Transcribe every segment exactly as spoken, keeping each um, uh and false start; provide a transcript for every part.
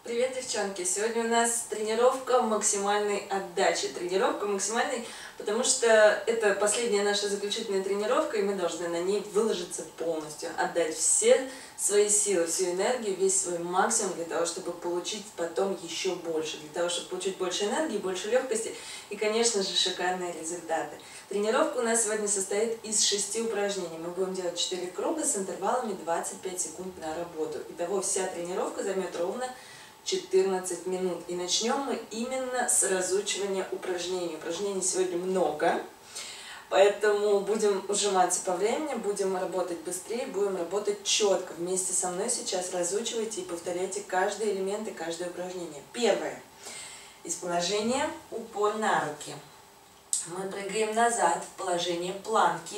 Привет, девчонки! Сегодня у нас тренировка максимальной отдачи. Тренировка максимальной, потому что это последняя наша заключительная тренировка, и мы должны на ней выложиться полностью, отдать все свои силы, всю энергию, весь свой максимум для того, чтобы получить потом еще больше, для того, чтобы получить больше энергии, больше легкости и, конечно же, шикарные результаты. Тренировка у нас сегодня состоит из шести упражнений. Мы будем делать четыре круга с интервалами двадцать пять секунд на работу. Итого вся тренировка займет ровно четырнадцать минут. И начнем мы именно с разучивания упражнений. Упражнений сегодня много, поэтому будем ужиматься по времени, будем работать быстрее, будем работать четко. Вместе со мной сейчас разучивайте и повторяйте каждый элемент и каждое упражнение. Первое. Из положения упор на руки. Мы прыгаем назад в положение планки.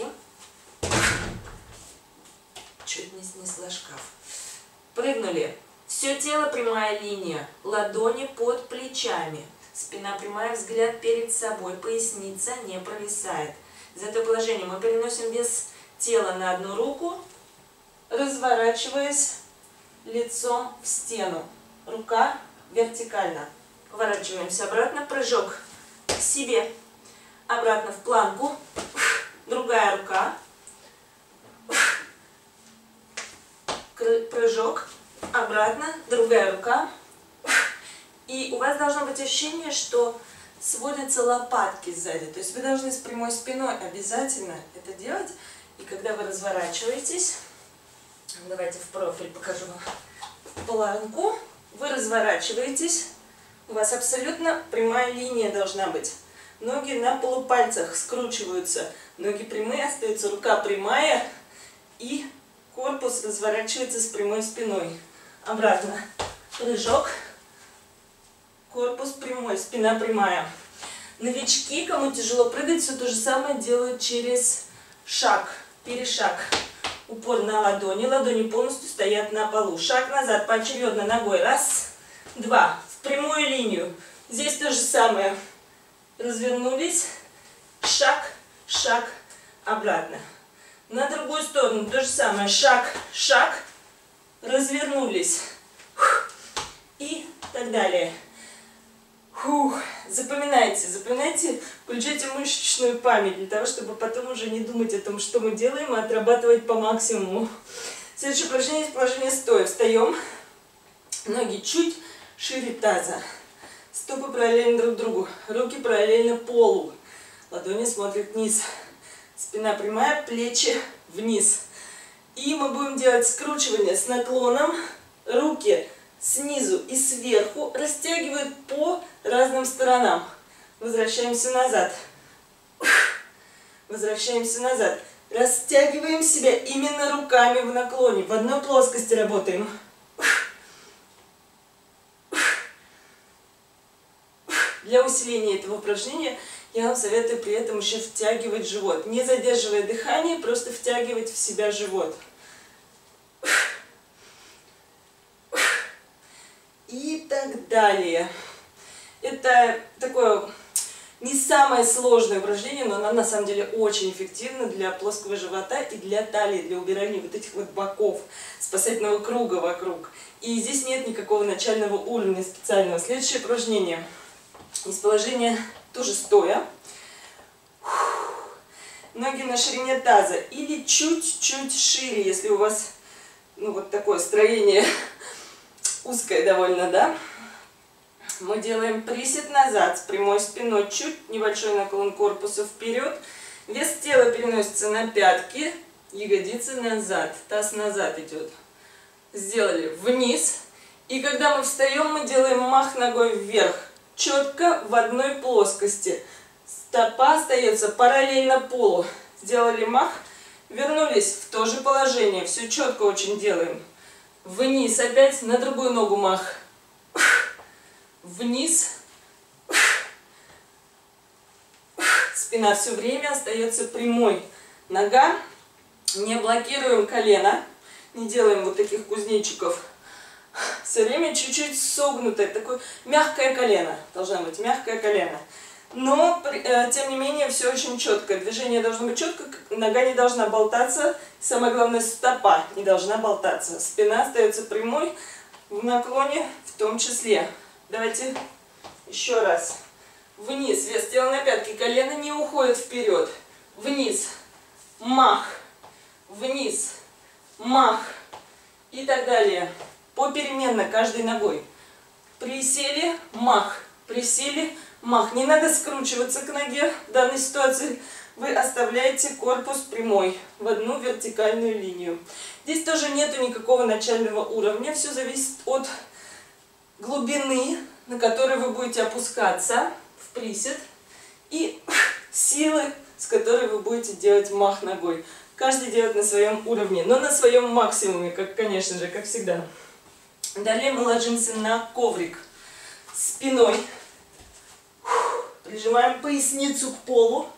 Чуть не снесла шкаф. Прыгнули. Все тело прямая линия, ладони под плечами, спина прямая, взгляд перед собой, поясница не провисает. Из этого положения мы переносим вес тела на одну руку, разворачиваясь лицом в стену. Рука вертикально. Поворачиваемся обратно, прыжок к себе, обратно в планку, другая рука, прыжок. Обратно, другая рука. И у вас должно быть ощущение, что сводятся лопатки сзади. То есть вы должны с прямой спиной обязательно это делать. И когда вы разворачиваетесь, давайте в профиль покажу вам, в планку, вы разворачиваетесь, у вас абсолютно прямая линия должна быть. Ноги на полупальцах скручиваются, ноги прямые, остается рука прямая и корпус разворачивается с прямой спиной. Обратно. Прыжок. Корпус прямой, спина прямая. Новички, кому тяжело прыгать, все то же самое делают через шаг, перешаг. Упор на ладони, ладони полностью стоят на полу. Шаг назад, поочередно ногой. Раз, два. В прямую линию. Здесь то же самое. Развернулись. Шаг, шаг, обратно. На другую сторону то же самое. Шаг, шаг, развернулись. И так далее. Фух. Запоминайте, запоминайте, включайте мышечную память, для того, чтобы потом уже не думать о том, что мы делаем, а отрабатывать по максимуму. Следующее упражнение – положение стоя. Встаем. Ноги чуть шире таза. Стопы параллельно друг другу. Руки параллельно полу. Ладони смотрят вниз. Спина прямая, плечи вниз. И мы будем делать скручивание с наклоном. Руки снизу и сверху растягивают по разным сторонам. Возвращаемся назад. Возвращаемся назад. Растягиваем себя именно руками в наклоне. В одной плоскости работаем. Для усиления этого упражнения я вам советую при этом еще втягивать живот. Не задерживая дыхание, просто втягивать в себя живот. И так далее. Это такое не самое сложное упражнение, но оно на самом деле очень эффективно для плоского живота и для талии, для убирания вот этих вот боков, спасательного круга вокруг. И здесь нет никакого начального уровня специального. Следующее упражнение. Из положения тоже стоя. Ноги на ширине таза или чуть-чуть шире, если у вас ну, вот такое строение узкое довольно, да? Мы делаем присед назад с прямой спиной, чуть небольшой наклон корпуса вперед. Вес тела переносится на пятки, ягодицы назад, таз назад идет. Сделали вниз. И когда мы встаем, мы делаем мах ногой вверх. Четко в одной плоскости. Стопа остается параллельно полу. Сделали мах, вернулись в то же положение. Все четко очень делаем. Вниз опять, на другую ногу мах. Вниз. Спина все время остается прямой. Нога. Не блокируем колено. Не делаем вот таких кузнечиков. Все время чуть-чуть согнутое, такое мягкое колено. Должно быть мягкое колено. Но, э, тем не менее, все очень четко. Движение должно быть четко, нога не должна болтаться. Самое главное, стопа не должна болтаться. Спина остается прямой, в наклоне в том числе. Давайте еще раз. Вниз, вес тела на пятки, колено не уходит вперед. Вниз, мах, вниз, мах и так далее. Попеременно каждой ногой. Присели, мах, присели, мах. Не надо скручиваться к ноге в данной ситуации. Вы оставляете корпус прямой в одну вертикальную линию. Здесь тоже нету никакого начального уровня. Все зависит от глубины, на которой вы будете опускаться в присед, и силы, с которой вы будете делать мах ногой. Каждый делает на своем уровне, но на своем максимуме, как, конечно же, как всегда. Далее мы ложимся на коврик спиной. Прижимаем поясницу к полу.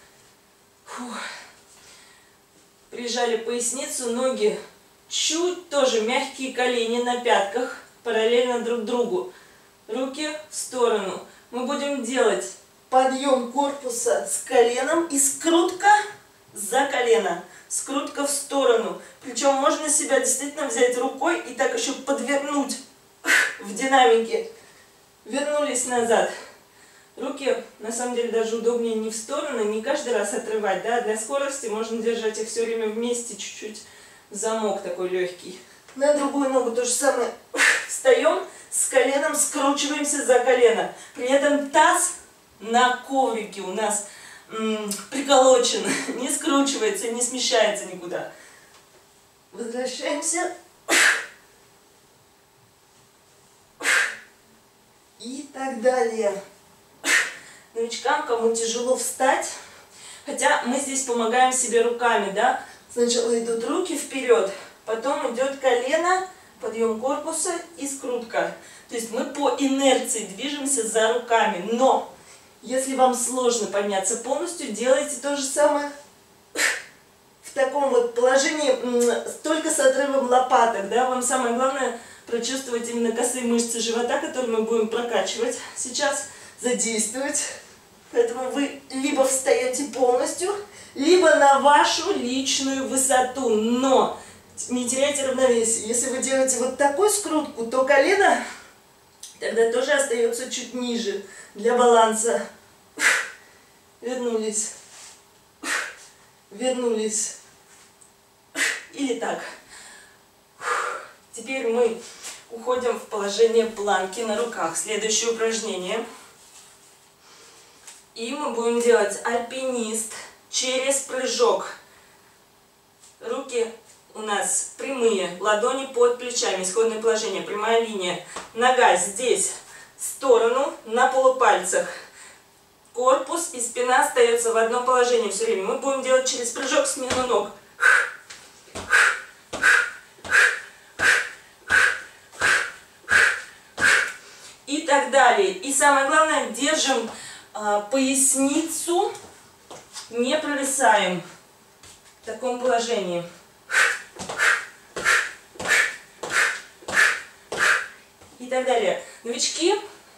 Прижали поясницу, ноги чуть тоже мягкие, колени на пятках, параллельно друг другу. Руки в сторону. Мы будем делать подъем корпуса с коленом и скрутка за колено. Скрутка в сторону. Причем можно себя действительно взять рукой и так еще подвернуть в динамике. Вернулись назад. Руки, на самом деле, даже удобнее не в сторону, не каждый раз отрывать. Да? Для скорости можно держать их все время вместе, чуть-чуть в замок такой легкий. На другую ногу то же самое. Встаем с коленом, скручиваемся за колено. При этом таз на коврике у нас м, приколочен, не скручивается, не смещается никуда. Возвращаемся. И так далее. Новичкам, кому тяжело встать, хотя мы здесь помогаем себе руками, да? Сначала идут руки вперед, потом идет колено, подъем корпуса и скрутка. То есть мы по инерции движемся за руками, но если вам сложно подняться полностью, делайте то же самое в таком вот положении, только с отрывом лопаток, да? Вам самое главное прочувствовать именно косые мышцы живота, которые мы будем прокачивать сейчас, задействовать. Поэтому вы либо встаете полностью, либо на вашу личную высоту. Но не теряйте равновесие. Если вы делаете вот такую скрутку, то колено тогда тоже остается чуть ниже для баланса. Вернулись. Вернулись. Или так. Теперь мы уходим в положение планки на руках. Следующее упражнение. И мы будем делать альпинист через прыжок. Руки у нас прямые, ладони под плечами, исходное положение, прямая линия. Нога здесь, в сторону, на полупальцах. Корпус и спина остается в одном положении все время. Мы будем делать через прыжок смену ног. И так далее. И самое главное, держим поясницу, не провисаем в таком положении. И так далее. Новички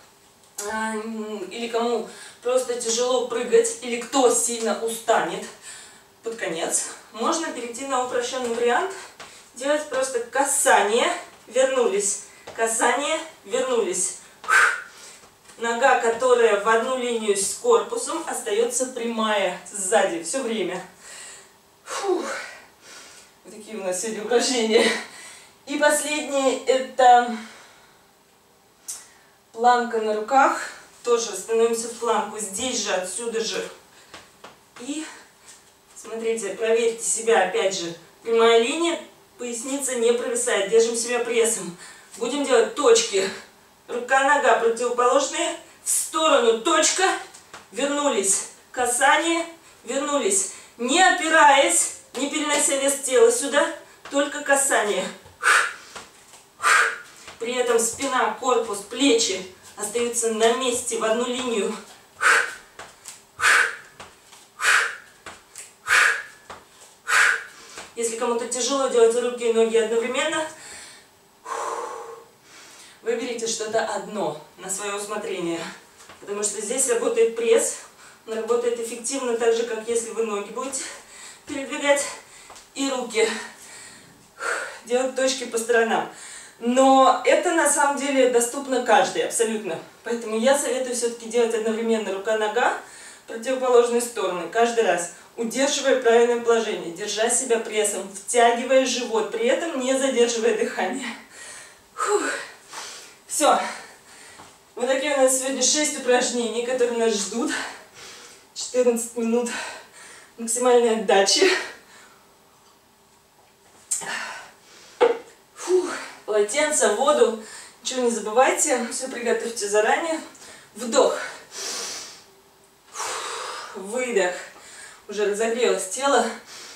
или кому просто тяжело прыгать, или кто сильно устанет под конец, можно перейти на упрощенный вариант, делать просто касание, вернулись, касание, вернулись. Нога, которая в одну линию с корпусом, остается прямая сзади все время. Фух. Вот такие у нас сегодня упражнения. И последнее — это планка на руках. Тоже становимся в планку. Здесь же, отсюда же. И смотрите, проверьте себя опять же. Прямая линия, поясница не провисает. Держим себя прессом. Будем делать точки. Рука-нога противоположные, в сторону, точка, вернулись, касание, вернулись, не опираясь, не перенося вес тела сюда, только касание. При этом спина, корпус, плечи остаются на месте в одну линию. Если кому-то тяжело делать руки и ноги одновременно, выберите что-то одно на свое усмотрение, потому что здесь работает пресс, он работает эффективно так же, как если вы ноги будете передвигать и руки, делать точки по сторонам. Но это на самом деле доступно каждой, абсолютно. Поэтому я советую все-таки делать одновременно рука-нога, противоположные стороны, каждый раз. Удерживая правильное положение, держа себя прессом, втягивая живот, при этом не задерживая дыхание. Фух. Все. Вот такие у нас сегодня шесть упражнений, которые нас ждут. четырнадцать минут максимальной отдачи. Фух. Полотенце, воду. Ничего не забывайте, все приготовьте заранее. Вдох. Выдох. Уже разогрелось тело.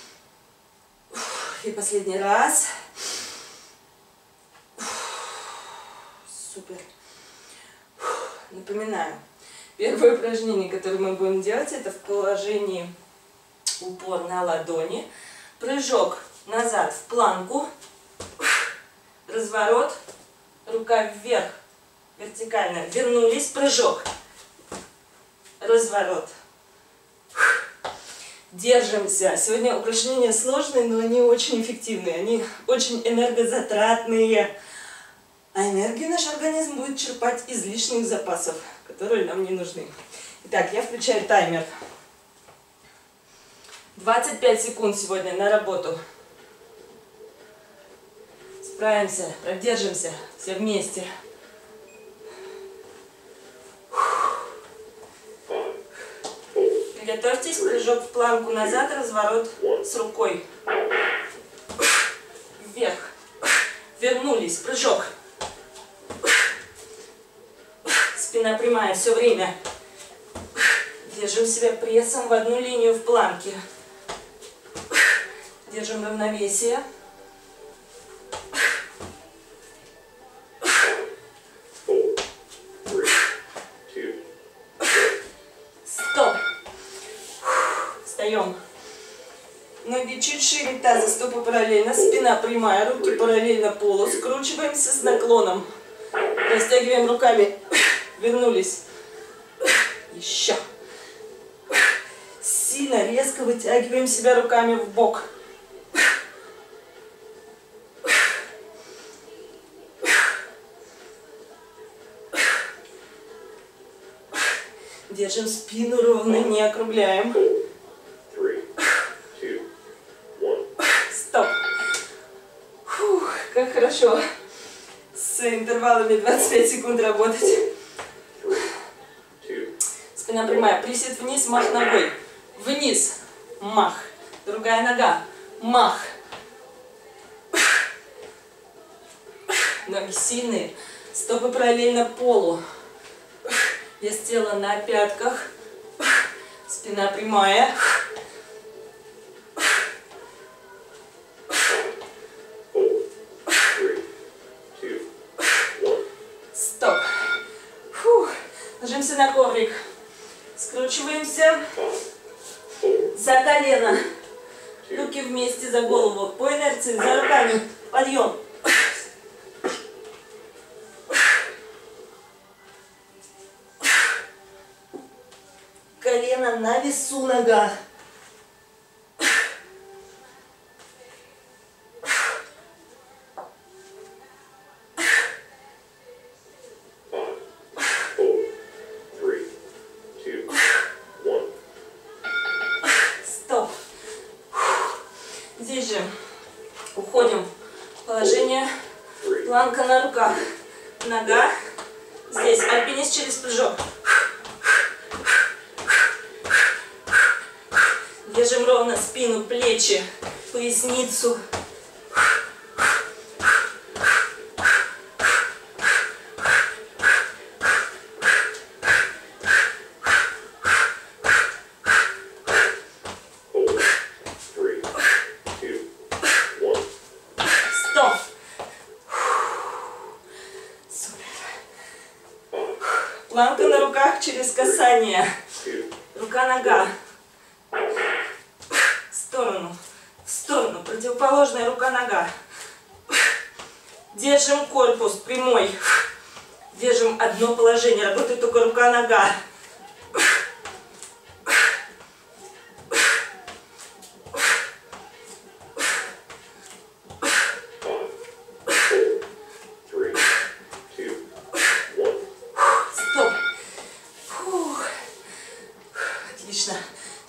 И последний раз. Супер. Напоминаю, первое упражнение, которое мы будем делать, это в положении упор на ладони. Прыжок назад в планку. Разворот. Рука вверх. Вертикально. Вернулись. Прыжок. Разворот. Держимся. Сегодня упражнения сложные, но они очень эффективные. Они очень энергозатратные. А энергию наш организм будет черпать из лишних запасов, которые нам не нужны. Итак, я включаю таймер. двадцать пять секунд сегодня на работу. Справимся, продержимся все вместе. Приготовьтесь, прыжок в планку назад, разворот с рукой. Вверх. Вернулись, прыжок. Спина прямая все время. Держим себя прессом в одну линию в планке. Держим равновесие. Стоп. Встаем. Ноги чуть шире таза, стопы параллельно, спина прямая, руки параллельно полу. Скручиваемся с наклоном. Растягиваем руками. Вернулись. Еще. Сильно, резко вытягиваем себя руками в бок. Держим спину ровно, не округляем. Стоп. Фух, как хорошо с интервалами двадцать пять секунд работать. Спина прямая. Присед вниз, мах ногой. Вниз. Мах. Другая нога. Мах. Ноги сильные. Стопы параллельно полу. Вес тела на пятках. Спина прямая. Стоп. Фух. Ложимся на коврик. Скручиваемся за колено. Руки вместе за голову. По инерции, за руками. Подъем. Колено на весу нога. Здесь же уходим в положение планка на руках. Нога. Здесь альпинист через прыжок. Держим ровно спину, плечи, поясницу. Планка на руках через касание. Рука-нога. В сторону. В сторону. Противоположная рука-нога. Держим корпус прямой. Держим одно положение. Работает только рука-нога.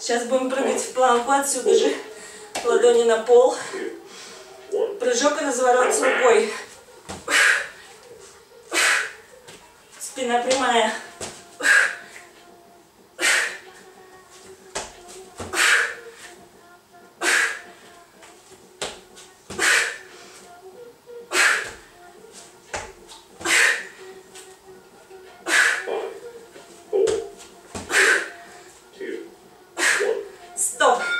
Сейчас будем прыгать в планку отсюда же. Ладони на пол. Прыжок и разворот с рукой. Спина прямая. Стоп.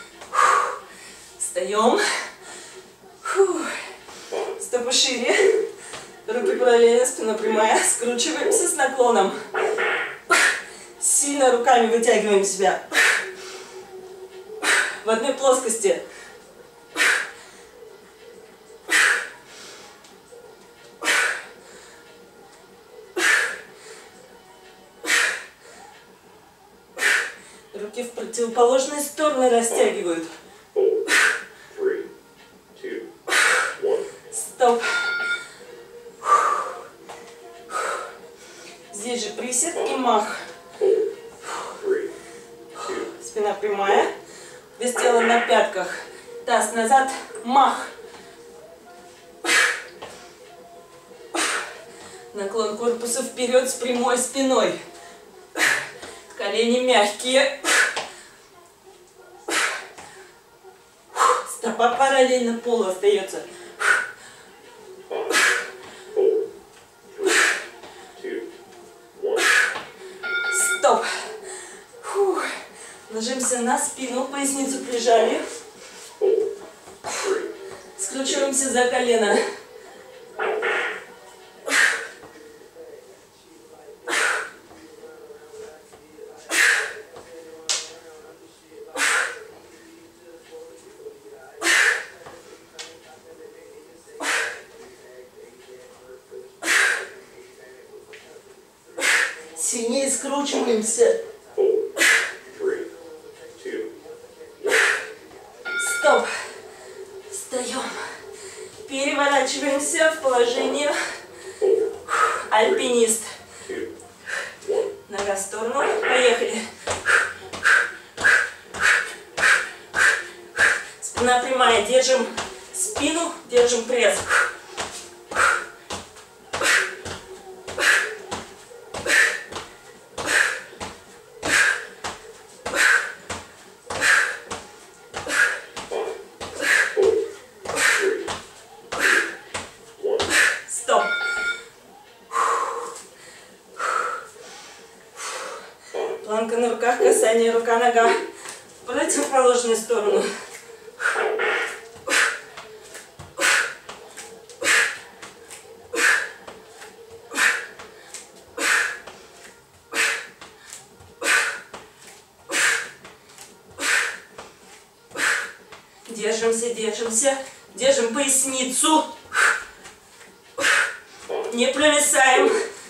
Встаем. Стопы шире. Руки параллельно, спина прямая. Скручиваемся с наклоном. Сильно руками вытягиваем себя. В одной плоскости. Руки в противоположные стороны растягивают. Стоп. Здесь же присед и мах. Спина прямая. Вес тела на пятках. Таз назад. Мах. Наклон корпуса вперед с прямой спиной. Колени мягкие. Стопа параллельно полу остается. Стоп. Фух. Ложимся на спину, поясницу прижали. Скручиваемся за колено. Сильнее скручиваемся. Стоп. Встаем. Переворачиваемся в положение альпинист. Нога в сторону. Поехали. Спина прямая. Держим спину, держим пресс. Стоп. Планка на руках, касание рука-нога в противоположную сторону. Держимся, держимся. Держим поясницу. Не провисаем.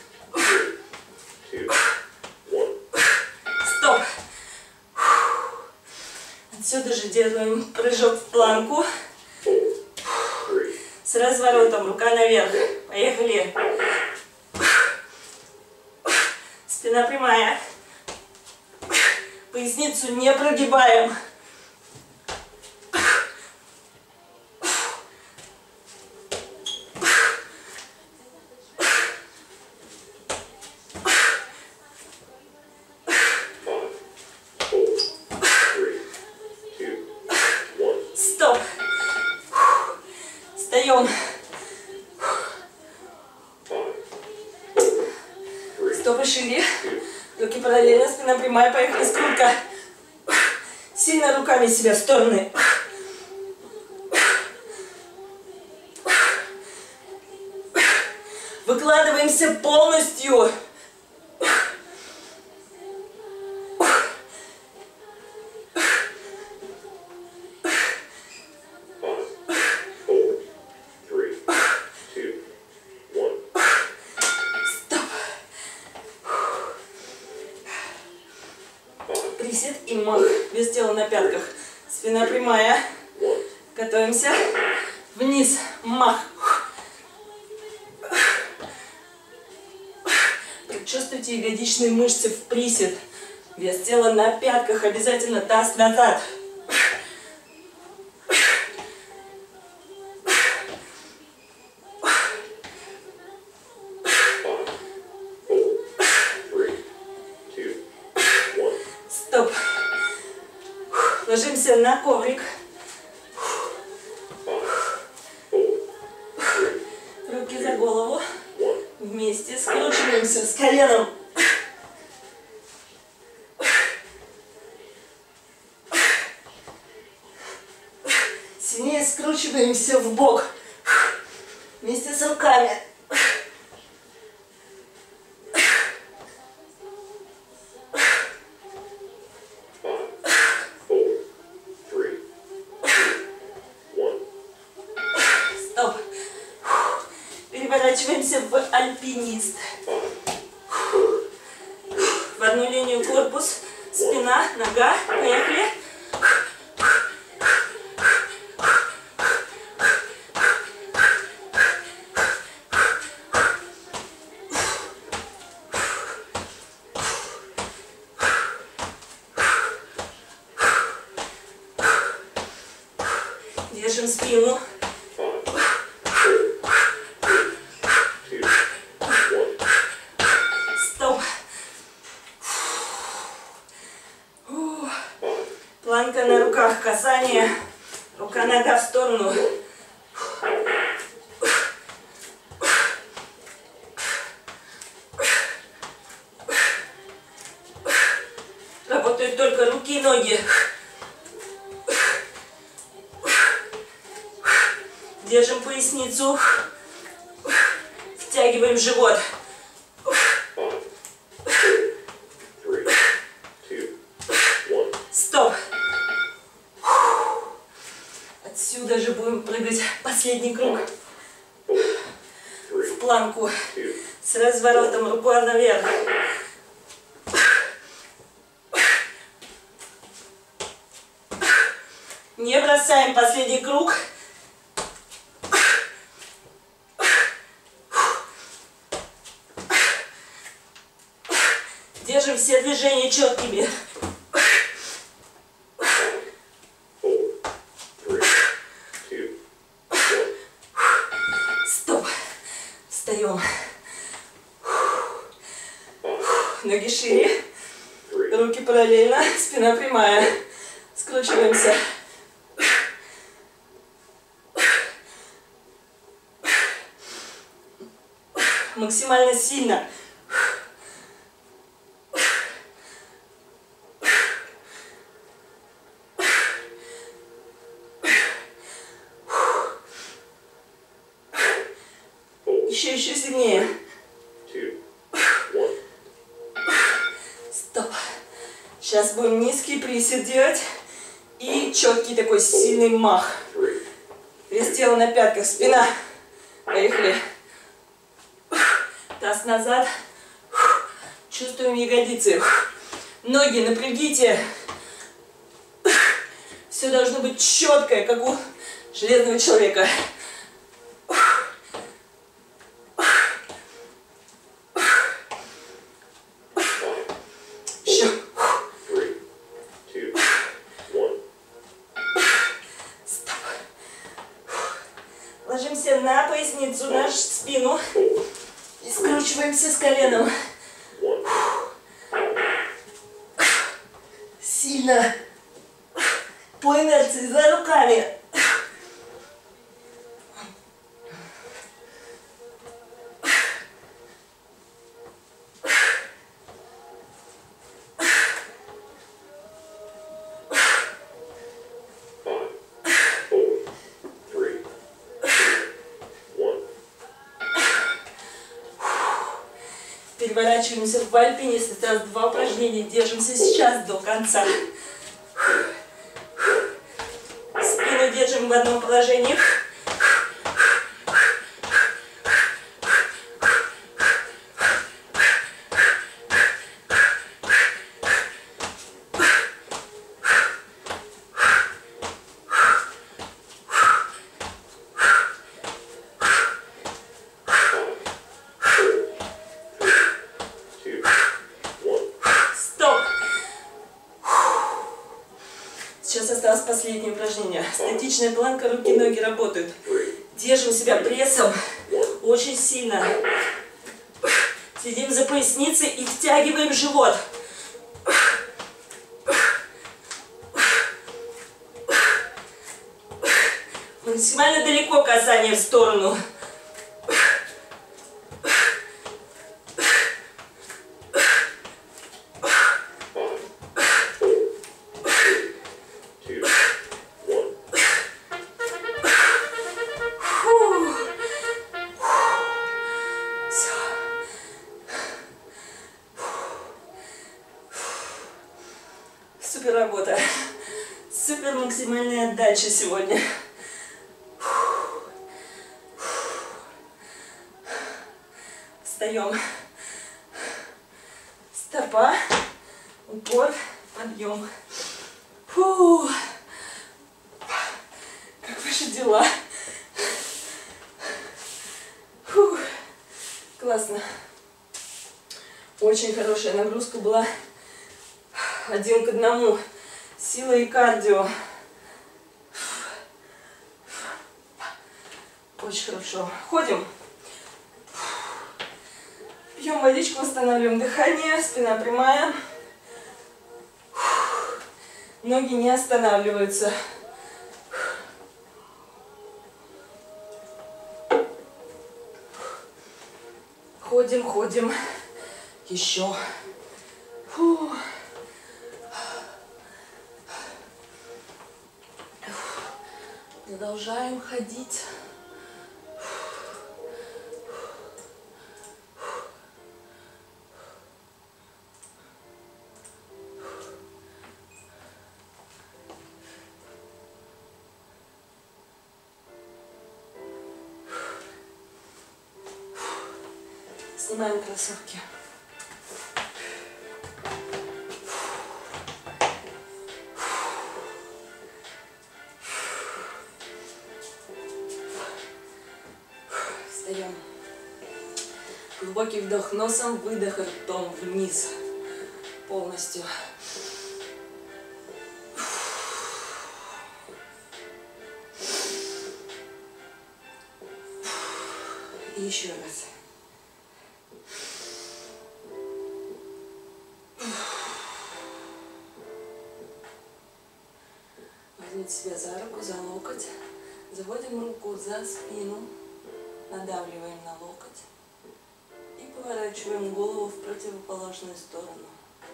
Стоп. Отсюда же делаем прыжок в планку. С разворотом. Рука наверх. Поехали. Спина прямая. Поясницу не прогибаем. Стоп. Встаем. Стопы шире. Руки параллельно, спина прямая. Поехали, скрутка. Сильно руками себя в стороны. Выкладываемся полностью. Присед и мах. Вес тела на пятках. Спина прямая. Готовимся. Вниз. Мах. Чувствуйте ягодичные мышцы в присед. Вес тела на пятках, обязательно таз назад. Стоп. Ложимся на коврик. Руки за голову. Вместе скручиваемся с коленом. Сильнее скручиваемся в бок. Вместе с руками. Стоп. Переворачиваемся в альпинист. В одну линию корпус, спина, нога. Поехали. Держим спину. Стоп. Планка на руках, касание. Рука-нога в сторону. Работают только руки и ноги. Держим поясницу. Втягиваем живот. Стоп. Отсюда же будем прыгать последний круг. В планку. С разворотом рукой наверх. Не бросаем последний круг. Держим все движения четкими. Стоп. Встаем. Ноги шире. Руки параллельно. Спина прямая. Скручиваемся. Максимально сильно. Еще, еще сильнее. Стоп. Сейчас будем низкий присед делать. И четкий такой сильный мах. Вес тела на пятках, спина. Поехали. Таз назад. Чувствуем ягодицы. Ноги напрягите. Все должно быть четкое, как у железного человека. Еще. Стоп. Ложимся на поясницу, на спину. И скручиваемся с коленом. Сильно. По инерции, за руками. Переворачиваемся в альпинист. Это два упражнения. Держимся сейчас до конца. Спину держим в одном положении. Сейчас осталось последнее упражнение. Статичная планка, руки, ноги работают. Держим себя прессом очень сильно. Следим за поясницей и втягиваем живот. Максимально далеко касание в сторону. Супер работа. Супер максимальная отдача сегодня. Встаем. Стопа, упор, подъем. Фу. Как ваши дела? Фу. Классно. Очень хорошая нагрузка была. Один к одному. Сила и кардио. Очень хорошо. Ходим. Пьем водичку, восстанавливаем дыхание. Спина прямая. Ноги не останавливаются. Ходим, ходим. Еще. Фу. Продолжаем ходить. Снимаем кроссовки. Встаем. Глубокий вдох носом, выдох ртом вниз. Полностью. И еще раз. Возьмите себя за руку, за локоть. Заводим руку за спину. Надавливаем на локоть. И поворачиваем голову в противоположную сторону.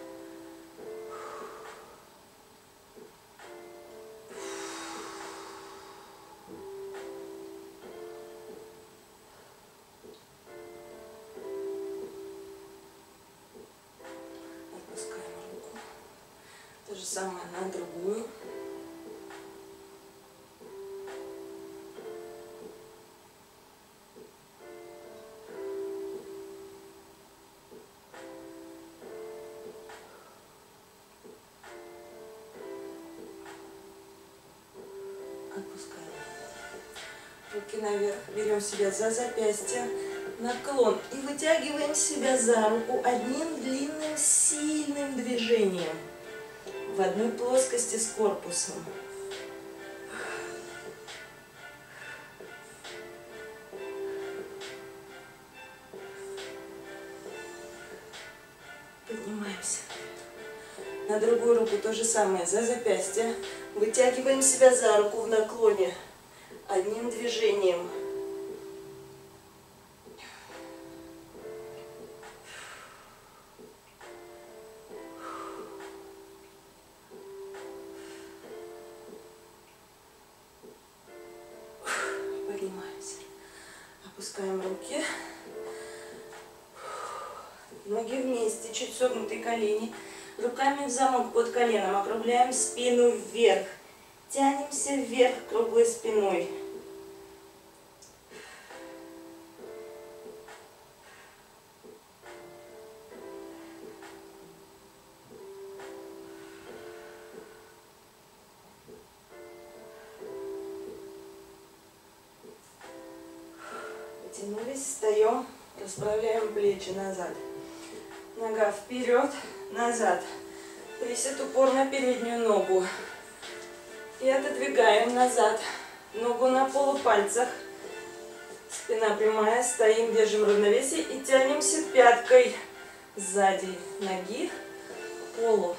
Отпускаем руку. То же самое на другую. Отпускаем. Руки наверх. Берем себя за запястье. Наклон. И вытягиваем себя за руку одним длинным, сильным движением. В одной плоскости с корпусом. Поднимаемся. На другую руку то же самое. За запястье. Вытягиваем себя за руку в наклоне. Одним движением. Поднимаемся. Опускаем руки. Ноги вместе, чуть согнутые колени. Руками в замок под коленом. Округляем спину вверх. Тянемся вверх круглой спиной. Потянулись, встаем, расправляем плечи назад. Нога вперед, назад. Присед, упор на переднюю ногу. И отодвигаем назад ногу на полупальцах. Спина прямая, стоим, держим равновесие и тянемся пяткой сзади ноги к полу.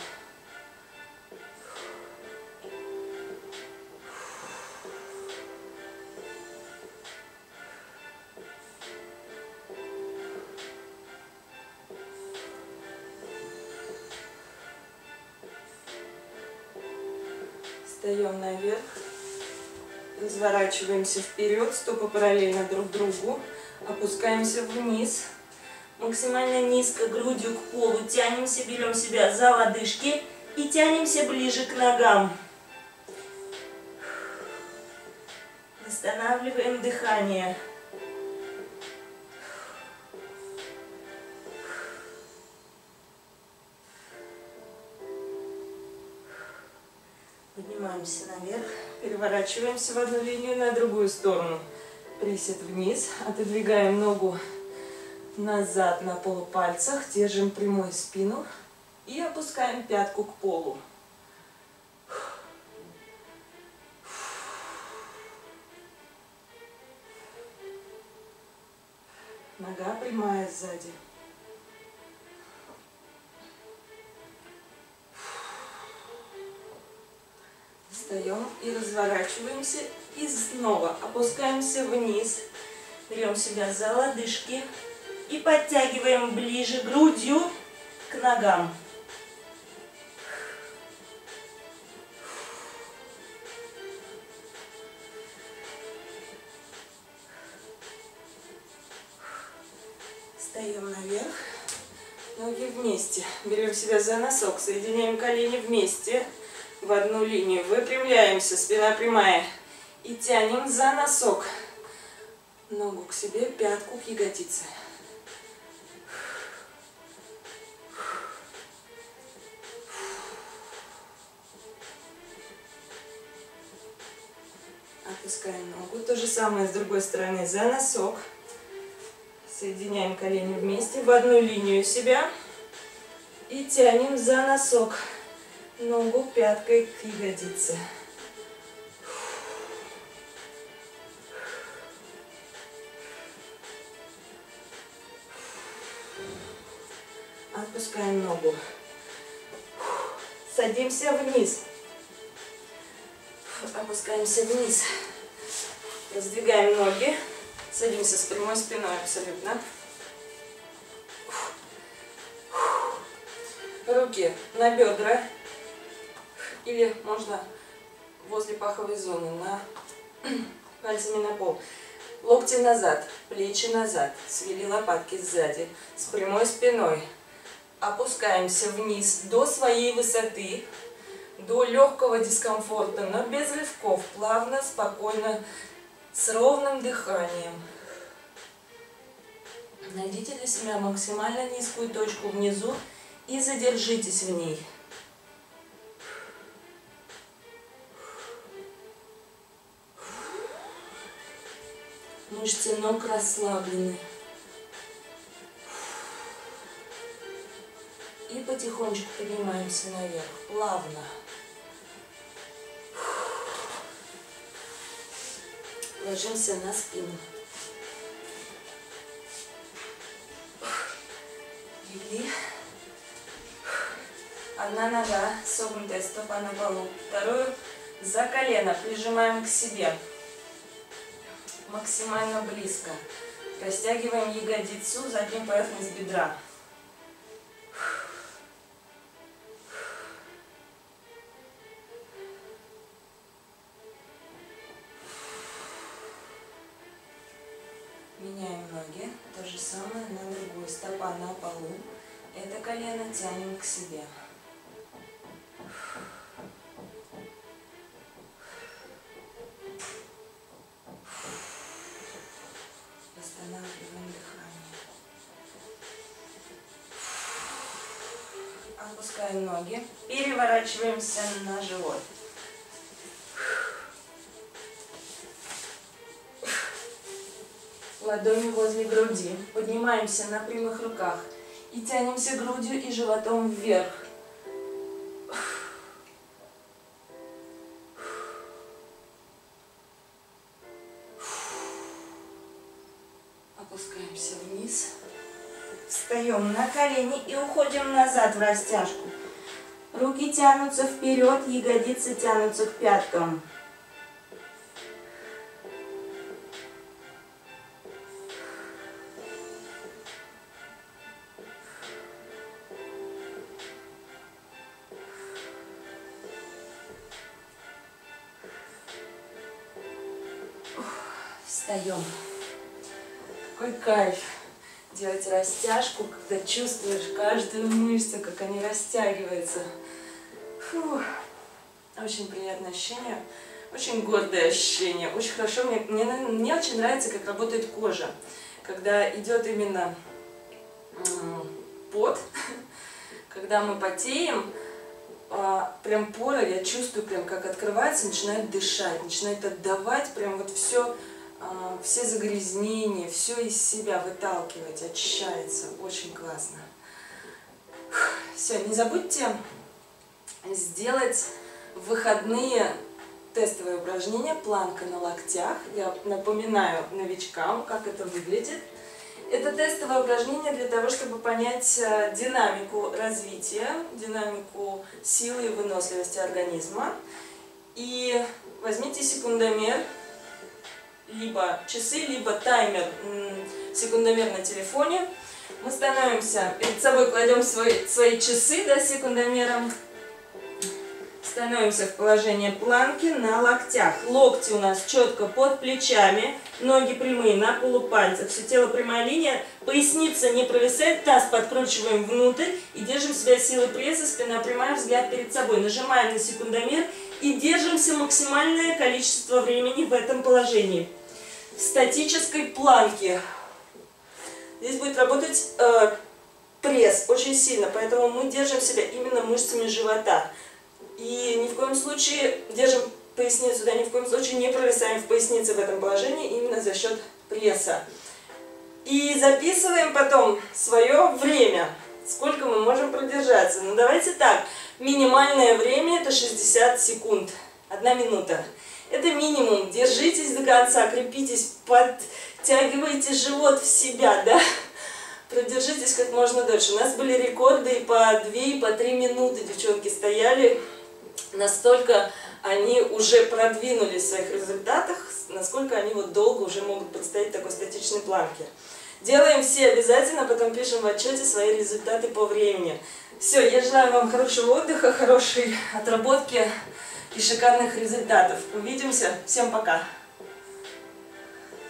Встаем наверх, разворачиваемся вперед, стопы параллельно друг другу, опускаемся вниз, максимально низко грудью к полу, тянемся, берем себя за лодыжки и тянемся ближе к ногам. Восстанавливаем дыхание. Поднимаемся наверх, переворачиваемся в одну линию на другую сторону. Присед вниз, отодвигаем ногу назад на полупальцах, держим прямой спину и опускаем пятку к полу. Нога прямая сзади. Встаем и разворачиваемся, и снова опускаемся вниз, берем себя за лодыжки и подтягиваем ближе грудью к ногам. Встаем наверх, ноги вместе, берем себя за носок, соединяем колени вместе. В одну линию выпрямляемся, спина прямая, и тянем за носок ногу к себе, пятку к ягодице. Опускаем ногу, то же самое с другой стороны, за носок, соединяем колени вместе, в одну линию себя и тянем за носок ногу пяткой к ягодице. Отпускаем ногу. Садимся вниз. Опускаемся вниз. Раздвигаем ноги. Садимся с прямой спиной абсолютно. Руки на бедра. Или можно возле паховой зоны, на пальцами на пол. Локти назад, плечи назад, свели лопатки сзади, с прямой спиной. Опускаемся вниз до своей высоты, до легкого дискомфорта, но без рывков, плавно, спокойно, с ровным дыханием. Найдите для себя максимально низкую точку внизу и задержитесь в ней. Мышцы ног расслаблены. И потихонечку поднимаемся наверх, плавно. Ложимся на спину. Легли. Одна нога, согнутая стопа на полу. Вторую за колено прижимаем к себе. Максимально близко. Растягиваем ягодицу, заднюю поверхность бедра. Меняем ноги. То же самое на другую. Стопа на полу. Это колено тянем к себе. Восстанавливаем дыхание. Опускаем ноги. Переворачиваемся на живот. Ладони возле груди. Поднимаемся на прямых руках. И тянемся грудью и животом вверх. Встаем на колени и уходим назад в растяжку. Руки тянутся вперед, ягодицы тянутся к пяткам. Встаем. Какой кайф делать растяжку, когда чувствуешь каждую мышцу, как они растягиваются. Фу. Очень приятное ощущение, очень гордое ощущение, очень хорошо. Мне, мне, мне очень нравится, как работает кожа, когда идет именно пот, когда мы потеем, прям поры, я чувствую, прям как открывается, начинает дышать, начинает отдавать прям вот все, все загрязнения, все из себя выталкивать, очищается. Очень классно. Все, не забудьте сделать в выходные тестовые упражнения планка на локтях. Я напоминаю новичкам, как это выглядит. Это тестовое упражнение для того, чтобы понять динамику развития, динамику силы и выносливости организма. И возьмите секундомер, либо часы, либо таймер, секундомер на телефоне. Мы становимся, перед собой кладем свои, свои часы, да, с секундомером. Становимся в положение планки на локтях. Локти у нас четко под плечами, ноги прямые на полупальцах. Все тело прямая линия, поясница не провисает, таз подкручиваем внутрь и держим себя силой пресса, спина прямая, взгляд перед собой. Нажимаем на секундомер и держимся максимальное количество времени в этом положении. В статической планке. Здесь будет работать э, пресс очень сильно, поэтому мы держим себя именно мышцами живота. И ни в коем случае держим поясницу, да, ни в коем случае не провисаем в пояснице в этом положении именно за счет пресса. И записываем потом свое время, сколько мы можем продержаться. Ну давайте так, минимальное время это шестьдесят секунд, одна минута. Это минимум, держитесь до конца, крепитесь, подтягивайте живот в себя, да. Продержитесь как можно дольше. У нас были рекорды и по две, и по три минуты девчонки стояли. Настолько они уже продвинулись в своих результатах, насколько они вот долго уже могут простоять в такой статичной планке. Делаем все обязательно, потом пишем в отчете свои результаты по времени. Все, я желаю вам хорошего отдыха, хорошей отработки и шикарных результатов. Увидимся. Всем пока!